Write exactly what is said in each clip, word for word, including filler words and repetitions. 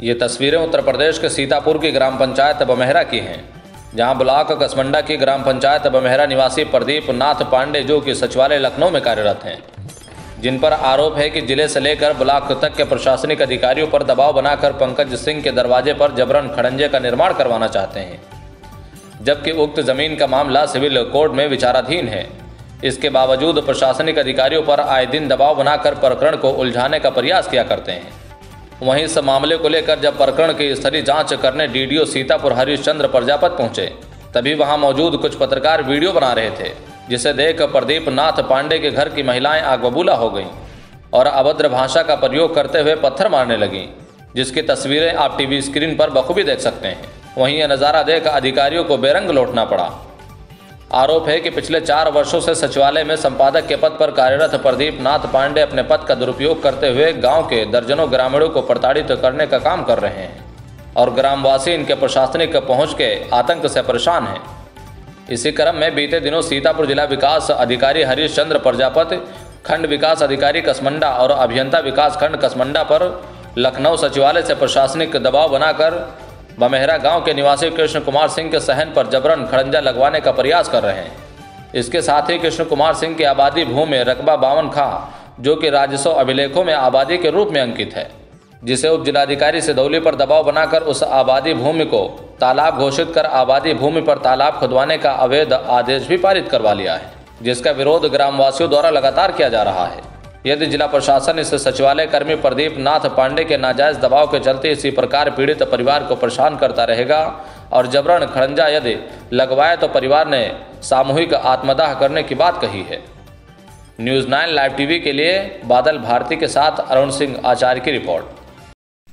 ये तस्वीरें उत्तर प्रदेश के सीतापुर की ग्राम पंचायत बमेहरा की हैं, जहां ब्लॉक कसमंडा की ग्राम पंचायत बमेहरा निवासी प्रदीप नाथ पांडे, जो कि सचिवालय लखनऊ में कार्यरत हैं, जिन पर आरोप है कि जिले से लेकर ब्लॉक तक के प्रशासनिक अधिकारियों पर दबाव बनाकर पंकज सिंह के दरवाजे पर जबरन खड़ंजे का निर्माण करवाना चाहते हैं, जबकि उक्त जमीन का मामला सिविल कोर्ट में विचाराधीन है। इसके बावजूद प्रशासनिक अधिकारियों पर आए दिन दबाव बनाकर प्रकरण को उलझाने का प्रयास किया करते हैं। वहीं इस मामले को लेकर जब प्रकरण की स्थलीय जांच करने डीडीओ सीतापुर हरीश चंद्र प्रजापत पहुंचे, तभी वहां मौजूद कुछ पत्रकार वीडियो बना रहे थे, जिसे देख प्रदीप नाथ पांडे के घर की महिलाएं आग बबूला हो गईं और अभद्र भाषा का प्रयोग करते हुए पत्थर मारने लगीं, जिसकी तस्वीरें आप टीवी स्क्रीन पर बखूबी देख सकते हैं। वहीं यह नज़ारा देख अधिकारियों को बेरंग लौटना पड़ा। आरोप है कि पिछले चार वर्षों से सचिवालय में संपादक के पद पर कार्यरत प्रदीप नाथ पांडे अपने पद का दुरुपयोग करते हुए गांव के दर्जनों ग्रामीणों को प्रताड़ित करने का काम कर रहे हैं और ग्रामवासी इनके प्रशासनिक पहुंच के आतंक से परेशान हैं। इसी क्रम में बीते दिनों सीतापुर जिला विकास अधिकारी हरीश चंद्र प्रजापत, खंड विकास अधिकारी कसमंडा और अभियंता विकास खंड कसमंडा पर लखनऊ सचिवालय से प्रशासनिक दबाव बनाकर बमेहरा गांव के निवासी कृष्ण कुमार सिंह के सहन पर जबरन खड़ंजा लगवाने का प्रयास कर रहे हैं। इसके साथ ही कृष्ण कुमार सिंह की आबादी भूमि रकबा बावन खा, जो कि राजस्व अभिलेखों में आबादी के रूप में अंकित है, जिसे उप जिलाधिकारी सिदौली पर दबाव बनाकर उस आबादी भूमि को तालाब घोषित कर आबादी भूमि पर तालाब खुदवाने का अवैध आदेश भी पारित करवा लिया है, जिसका विरोध ग्रामवासियों द्वारा लगातार किया जा रहा है। यदि जिला प्रशासन इस सचिवालय कर्मी प्रदीप नाथ पांडे के नाजायज दबाव के चलते इसी प्रकार पीड़ित परिवार को परेशान करता रहेगा और जबरन खड़ंजा यदि लगवाए तो परिवार ने सामूहिक आत्मदाह करने की बात कही है। न्यूज़ नाइन लाइव टीवी के लिए बादल भारती के साथ अरुण सिंह आचार्य की रिपोर्ट।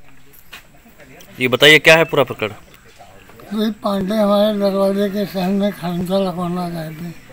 ये बताइए क्या है पूरा प्रकरण? प्रदीप पांडे हमारे दरवाजे के सहन में खड़ंजा लगवाना चाहते हैं।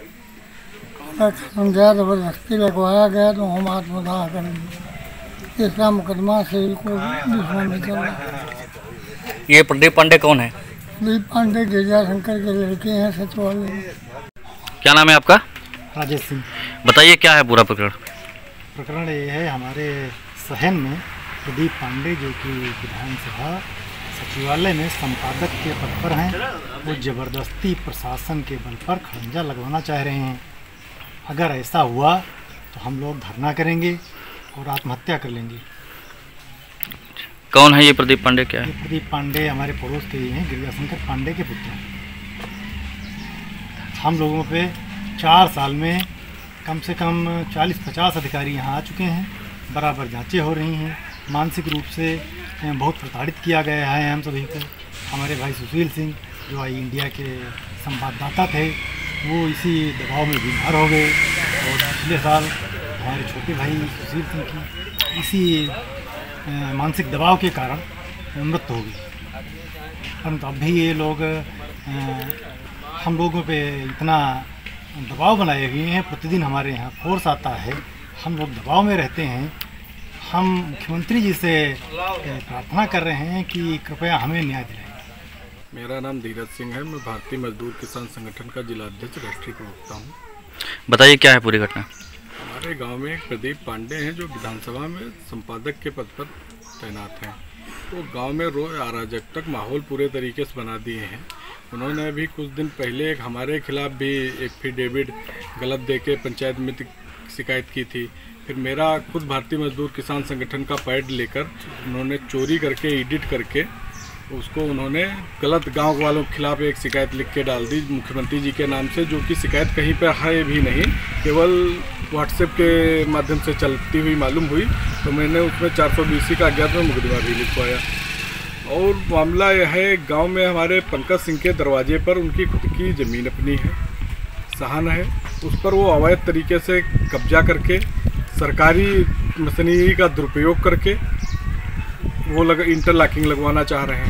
खड़ंजा जबरदस्ती लगवाया गया तो हम आत्मदाह करेंगे। इसका मुकदमा सिविल कोर्ट में चल रहा है। ये प्रदीप पांडे कौन है? प्रदीप पांडे गिरजा शंकर के लड़के हैं सचिवालय में। क्या नाम है आपका? राजेश सिंह। बताइए क्या है पूरा प्रकरण? प्रकरण ये है, हमारे सहन में प्रदीप पांडे जो कि विधानसभा सचिवालय में संपादक के पद पर हैं, वो ज़बरदस्ती प्रशासन के बल पर खड़ंजा लगवाना चाह रहे हैं। अगर ऐसा हुआ तो हम लोग धरना करेंगे और आत्महत्या कर लेंगे। कौन है ये प्रदीप पांडे? क्या है? ये प्रदीप पांडे हमारे पड़ोस के ही हैं, गिरिजाशंकर पांडे के पुत्र हैं। हम लोगों पे चार साल में कम से कम चालीस पचास अधिकारी यहाँ आ चुके हैं, बराबर जांचें हो रही हैं। मानसिक रूप से बहुत प्रताड़ित किया गया है हम सभी को। हमारे भाई सुशील सिंह जो आई इंडिया के संवाददाता थे, वो इसी दबाव में बीमार हो गए और पिछले साल हमारे छोटे भाई सुशील सिंह की इसी मानसिक दबाव के कारण मृत्यु हो गई। परंतु अब भी ये लोग हम लोगों पे इतना दबाव बनाए हुए हैं। प्रतिदिन हमारे यहाँ फोर्स आता है, हम लोग दबाव में रहते हैं। हम मुख्यमंत्री जी से प्रार्थना कर रहे हैं कि कृपया हमें न्याय दिलाएं। मेरा नाम धीरज सिंह है। मैं भारतीय मजदूर किसान संगठन का जिला अध्यक्ष राष्ट्रीय प्रवक्ता हूँ। बताइए क्या है पूरी घटना? हमारे गांव में एक प्रदीप पांडे हैं जो विधानसभा में संपादक के पद पर तैनात हैं। तो गांव में रोज अराजकता माहौल पूरे तरीके से बना दिए हैं। उन्होंने अभी कुछ दिन पहले एक हमारे खिलाफ भी एक एफिडेविट गलत दे के पंचायत में शिकायत की थी। फिर मेरा खुद भारतीय मजदूर किसान संगठन का पैड लेकर उन्होंने चोरी करके एडिट करके उसको उन्होंने गलत गांव वालों के खिलाफ एक शिकायत लिख के डाल दी मुख्यमंत्री जी के नाम से, जो कि शिकायत कहीं पर है भी नहीं, केवल व्हाट्सएप के माध्यम से चलती हुई मालूम हुई। तो मैंने उसमें चार सौ बीसी का अज्ञात में मुकदमा भी लिखवाया। और मामला यह है, गांव में हमारे पंकज सिंह के दरवाजे पर उनकी खुद की ज़मीन अपनी है, सहन है, उस पर वो अवैध तरीके से कब्जा करके सरकारी मशीनरी का दुरुपयोग करके वो लग इंटरलॉकिंग लगवाना चाह रहे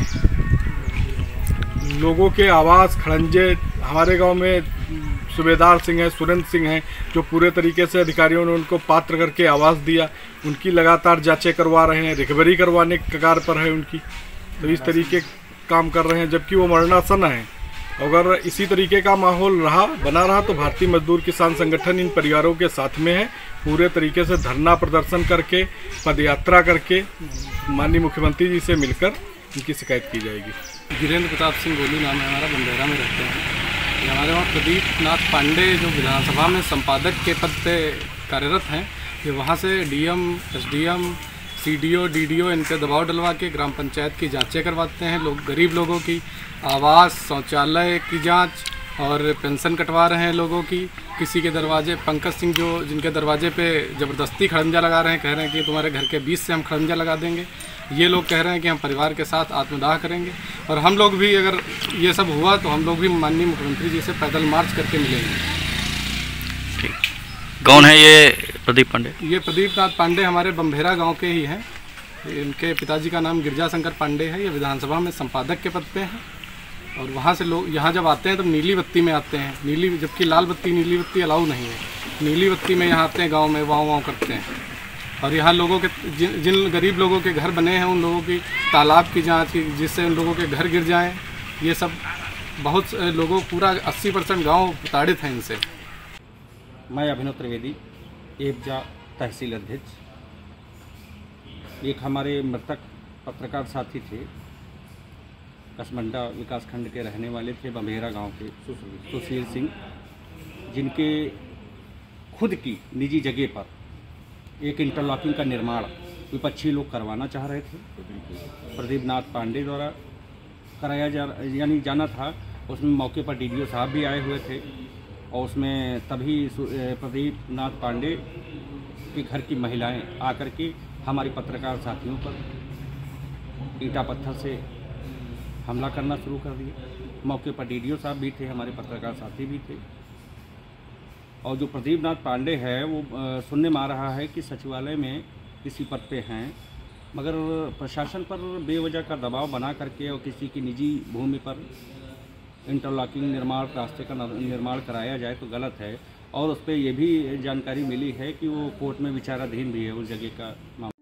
हैं। लोगों के आवास खड़ंजे हमारे गांव में सूबेदार सिंह हैं, सुरेंद्र सिंह हैं, जो पूरे तरीके से अधिकारियों ने उनको पात्र करके आवास दिया, उनकी लगातार जांचें करवा रहे हैं, रिकवरी करवाने के कगार पर है उनकी। तो इस तरीके काम कर रहे हैं, जबकि वो मरणासन है। अगर इसी तरीके का माहौल रहा बना रहा तो भारतीय मजदूर किसान संगठन इन परिवारों के साथ में है। पूरे तरीके से धरना प्रदर्शन करके, पदयात्रा करके माननीय मुख्यमंत्री जी से मिलकर उनकी शिकायत की जाएगी। वीरेंद्र प्रताप सिंह गोलू नाम है हमारा, बंदेरा में रहते हैं। ये हमारे वहाँ प्रदीप नाथ पांडे जो विधानसभा में संपादक के पद पे कार्यरत हैं, ये वहाँ से डीएम, एसडीएम, सीडीओ, डीडीओ इनके दबाव डलवा के ग्राम पंचायत की जांचें करवाते हैं। लोग गरीब लोगों की आवास, शौचालय की जांच और पेंशन कटवा रहे हैं लोगों की। किसी के दरवाजे, पंकज सिंह जो जिनके दरवाजे पे ज़बरदस्ती खड़ंजा लगा रहे हैं, कह रहे हैं कि तुम्हारे घर के बीच से हम खड़ंजा लगा देंगे। ये लोग कह रहे हैं कि हम परिवार के साथ आत्मदाह करेंगे। और हम लोग भी, अगर ये सब हुआ तो हम लोग भी माननीय मुख्यमंत्री जी से पैदल मार्च करके मिलेंगे। कौन है ये प्रदीप पांडे? ये प्रदीप नाथ पांडे हमारे बम्भेरा गांव के ही हैं। इनके पिताजी का नाम गिरजा शंकर पांडे है। ये विधानसभा में संपादक के पद पे हैं। और वहाँ से लोग यहाँ जब आते हैं तो नीली बत्ती में आते हैं, नीली, जबकि लाल बत्ती नीली बत्ती अलाउ नहीं है। नीली बत्ती में यहाँ आते हैं, गांव में वाँव वाँव करते हैं। और यहाँ लोगों के जिन जिन गरीब लोगों के घर बने हैं उन लोगों की तालाब की जाँच की, जिससे उन लोगों के घर गिर जाएँ। ये सब बहुत लोगों, पूरा अस्सी परसेंट गाँव प्रताड़ित हैं इनसे। मैं अभिनव त्रिवेदी, एबजा तहसील अध्यक्ष। एक हमारे मृतक पत्रकार साथी थे, कसमंडा विकासखंड के रहने वाले थे, बम्भेरा गांव के सुशील सिंह, जिनके खुद की निजी जगह पर एक इंटरलॉकिंग का निर्माण विपक्षी लोग करवाना चाह रहे थे। प्रदीप नाथ पांडे द्वारा कराया जा यानी जाना था। उसमें मौके पर डीडीओ साहब भी आए हुए थे और उसमें तभी प्रदीप नाथ पांडे के घर की महिलाएं आकर के हमारे पत्रकार साथियों पर ईंटा पत्थर से हमला करना शुरू कर दिया। मौके पर डीडीओ साहब भी थे, हमारे पत्रकार साथी भी थे। और जो प्रदीप नाथ पांडे है वो आ, सुनने में आ रहा है कि सचिवालय में किसी पद पे हैं, मगर प्रशासन पर बेवजह का दबाव बना करके और किसी की निजी भूमि पर इंटरलॉकिंग निर्माण, रास्ते का निर्माण कराया जाए तो गलत है। और उस पर यह भी जानकारी मिली है कि वो कोर्ट में विचाराधीन भी है उस जगह का मामला।